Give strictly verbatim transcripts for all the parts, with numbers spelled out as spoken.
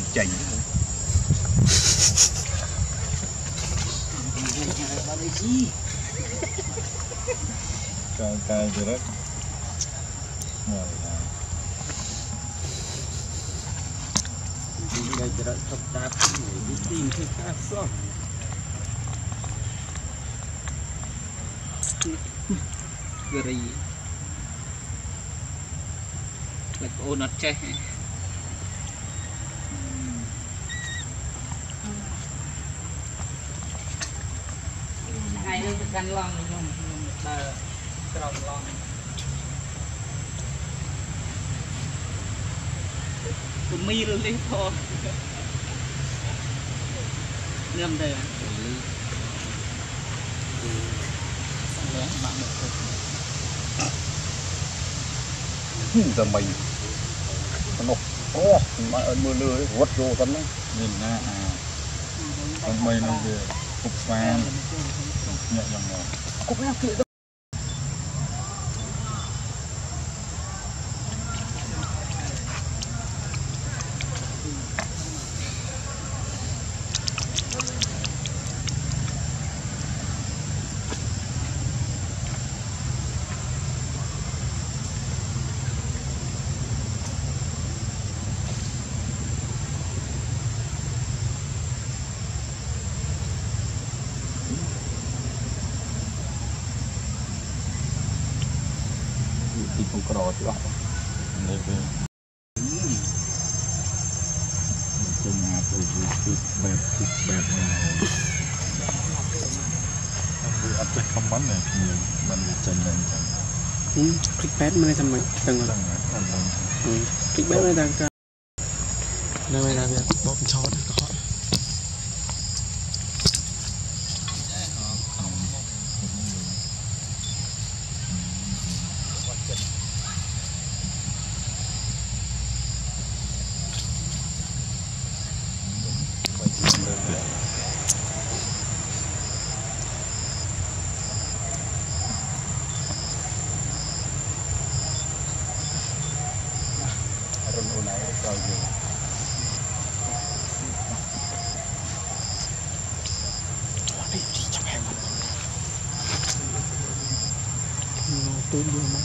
chảnh cay cay rồi đấy đây cho thập tạp đi tìm thấy cá xong Kari like oh not che ai nó cắn lon nhung ta trồng lon tụi mi luôn đi thôi ngâm đây à giờ mình nó ô mà mưa lưới vót vô tấn đấy nhìn na à con mây nó về cục vàng nhẹ nhàng rồi cục nào kỹ không có đồ chứ không đây về chung nhà tôi cứ bẹp cứ bẹp này đi ăn chắc không bắn này mình đi chân lên ừ click bét mớiทำไมtừng rồi ừ click bét mới đang đây mới ra việc bóp chó đấy có tôi đưa mà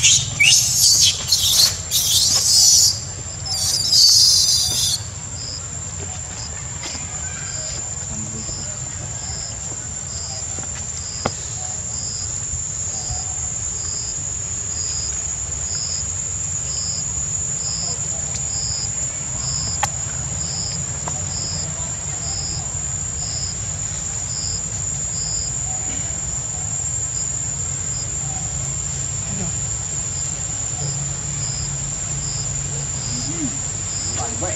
vậy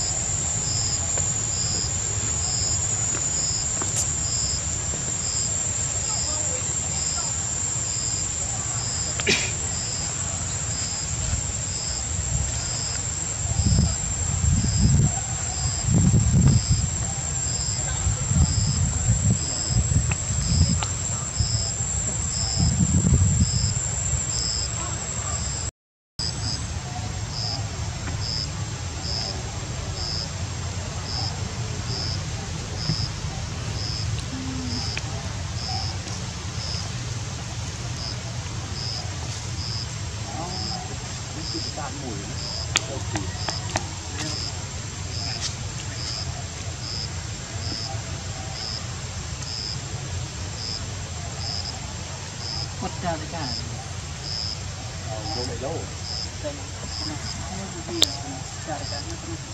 quất ra với cả vô đầy lâu đây này cái gì ra cái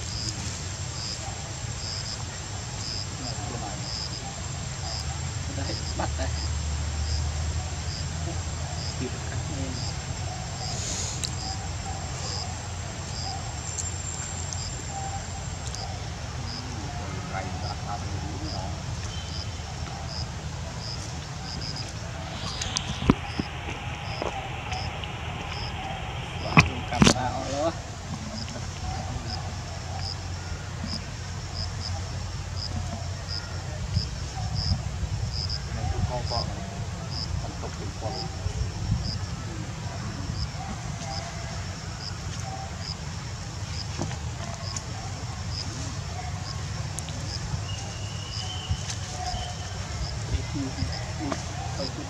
đấy bắt đấy kịp cắt lên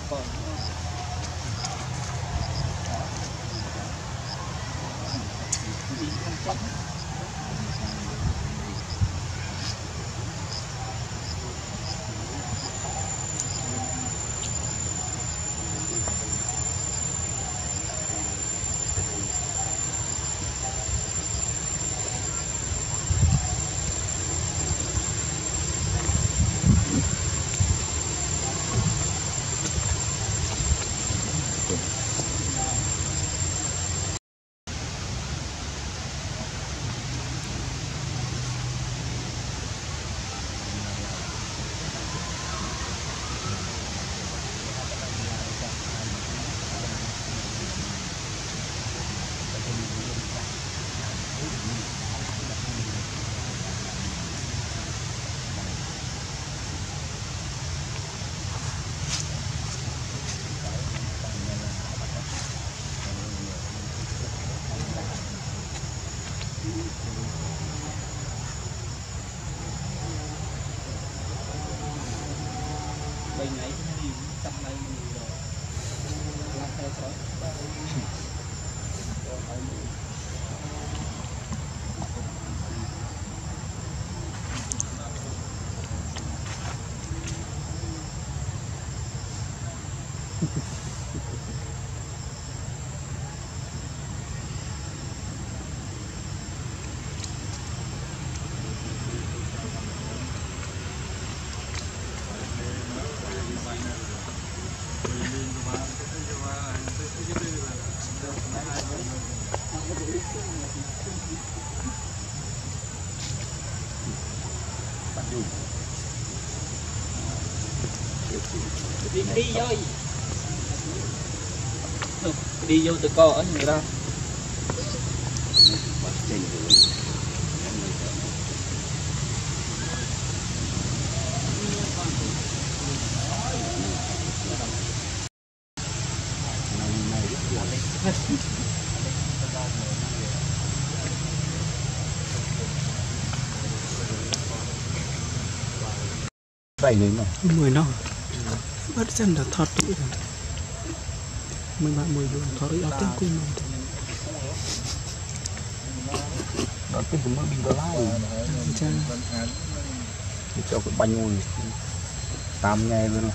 đi vô đi vô từ co ở người ta vậy đấy mà mười nó bắt chân là thọt tụi rồi mười bạn mười luôn thọt đi ở tiếng cung đó tiếng cũng mới bị có lái chân cho cái bánh ngồi tam nghe luôn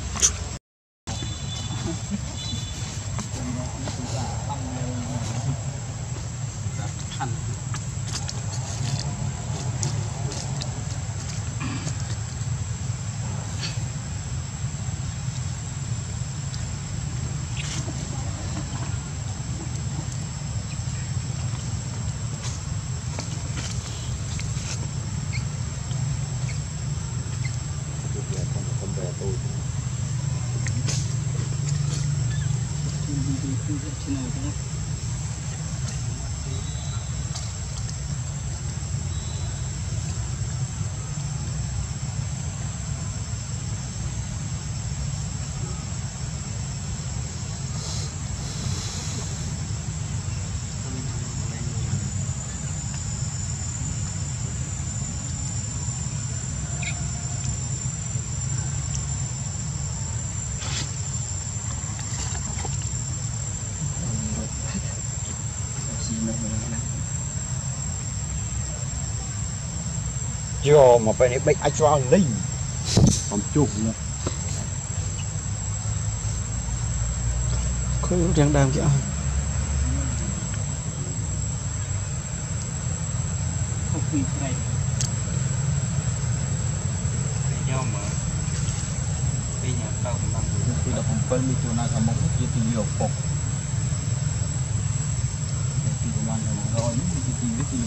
chưa mà phải để bạch ai cho linh còn chụp nữa khơi đang đang kìa không khí này nhau mà bây giờ tao cũng bằng khi đó không phải đi chỗ nào cả một cái gì nhiều phục thì làm rồi rồi những cái gì cái gì